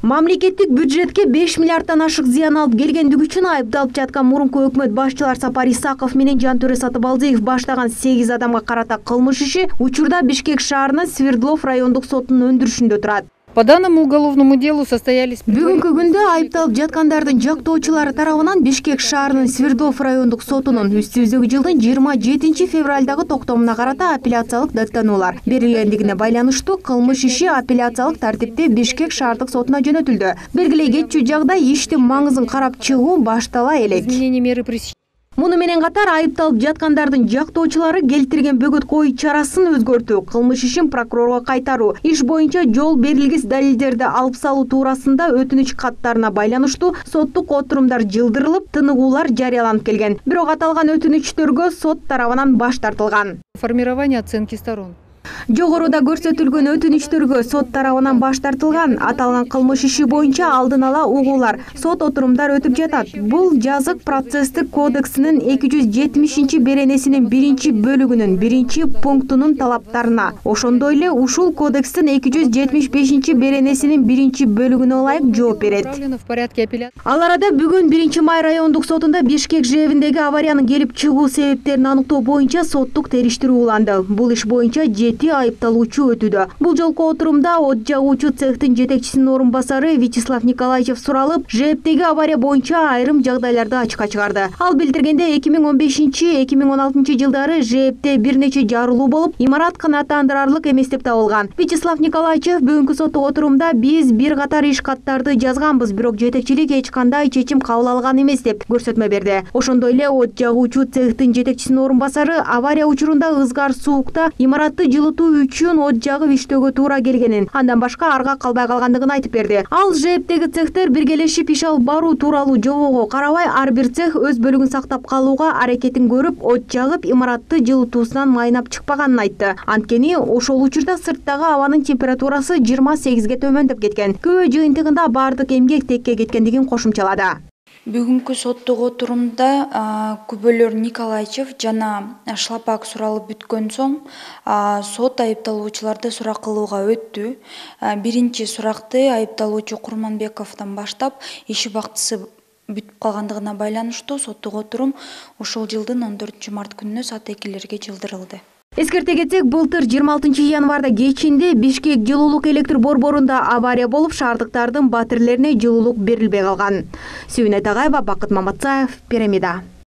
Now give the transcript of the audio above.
Мамлекеттик бюджетке 5 миллиарддан ашык зыян алып келгендиги үчүн айыпталып жаткан мурунку өкмөт башчылар Сапар Исаков менен Жантөре Сатыбалдиев баштаган 8 адамга карата кылмыш иши учурда Бишкек шаарынын Свердлов райондук сотунун өндүрүшүндө турат. По данному уголовному делу состоялись... Бүгүнкү күндө айыпталып жаткандардын жактоочулары тарабынан Бишкек шаарынын Свердлов райондук сотунун үстүбүздөгү жылдын 27 февралдагы токтомуна карата апелляциялык даттануулар берилгендигине байланыштуу кылмыш иши апелляциялык тартипте Бишкек шаардык сотуна жөнөтүлдү. Белгилей кетчү жагдай иштин маңызын карап чыгуу баштала элек. Муну менен катар айыпталып жаткандардын жактоочулары келтирген бөгөт коюу чарасын өзгөртүү, кылмыш ишин прокурорго кайтаруу, иш боюнча жол берилгис далилдерди алып салуу туурасында өтүнүч каттарына байланыштуу соттук отурумдар жылдырылып, тыныгуулар жарыяланып келген. Бирок аталган өтүнүчтөргө сот тарабынан баш тартылган. Формирование оценки сторон. Жогоруда көрсөтүлгөн өтүнүчтөргө сот тарабынан баш тартылган. Аталган кылмыш иши боюнча алдын ала угуулар, сот отурумдар өтүп жатат. Бул жазык процесстик кодексинин 270 беренесинин 1-бөлүгүнүн 1-пунктунун талаптарына, ошондой эле ушул кодекстин 275 беренесинин 1-бөлүгүнө ылайык жооп берет. Ал арада бүгүн 1-май райондук сотунда Бишкек ЖЭБиндеги авариянын келип чыгуу себептерин аныктоо боюнча соттук териштирүү уланды. Бул иш боюнча 7 айыпталуучу өтүүдө. Бул жолку отурумда от жагуучу цехтин жетекчисинин орун басары Вячеслав Николаевич суралып, ЖЭБтеги авария боюнча айрым жагдайларды ачыкка чыгарды. Ал билдиргенде 2015-2016 жылдары ЖЭБте бир нече жарылуу болуп, имарат канааттандырарлык эмес деп табылган. Вячеслав Николаевич бүгүнкү соттук отурумда биз бир катар иш каттарды жазганбыз, бирок жетекчилик эч кандай чечим кабыл алган эмес деп көрсөтмө берди. Ошондой эле от жагуучу цехтин жетекчисинин орун басары авария учурунда ызгар суукта имаратты жылытуу үчүн от жагып иштөөгө туура келгенин, андан башка арга калбай калгандыгын айтып берди. Ал ЖЭБтеги цехтер биргелешип иш алып баруу тууралуу жобого карабай, ар бир цех өз бөлүгүн сактап калууга аракетин көрүп, от жагып имаратты жылытуусунан майнап чыкпаганын айтты. Анткени ошол учурда сырттагы абанын температурасы 28ге төмөндөп кеткен. Күбө жыйынтыгында бардык эмгек текке кеткендигин кошумчалады. Бүгүнкү соттук отурумда күбөлөр Николаевич жана Шлапак суралып бүткөн соң сот айыпталуучуларды сурак кылууга өттү. Биринчи суракты айыпталуучу Курманбековдон баштап, иш убактысы бүтүп калгандыгына байланыштуу соттук отурум ушул жылдын 14 март күнүнө саат 2-лерге жылдырылды. Эскерте кетсек, былтыр 26 январда кечинде Бишкек жылуулук электр борборунда авария болуп, шаардыктардын батирелерине жылуулук берилбей калган. Сүйүнөт Агаева, Бакыт Маматсаев, Пирамида.